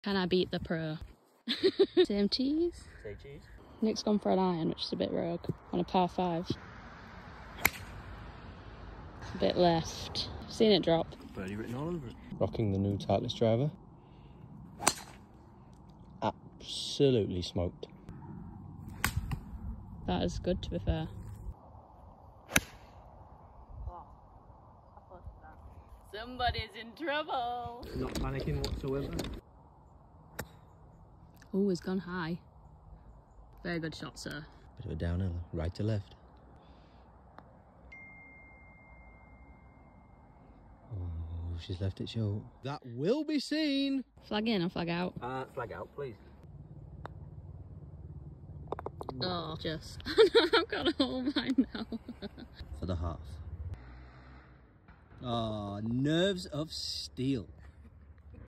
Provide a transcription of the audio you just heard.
Can I beat the pro? Same cheese? Say cheese. Nick's gone for an iron, which is a bit rogue, on a par 5. A bit left. Seen it drop. Birdie written all over it. Rocking the new Titleist driver. Absolutely smoked. That is good, to be fair. Somebody's in trouble. Not panicking whatsoever. Oh, it's gone high. Very good shot, sir. Bit of a downhill, right to left. Oh, she's left it short. That will be seen. Flag in or flag out? Flag out, please. Oh, just. I've got a hole mine now. For the half. Oh, nerves of steel.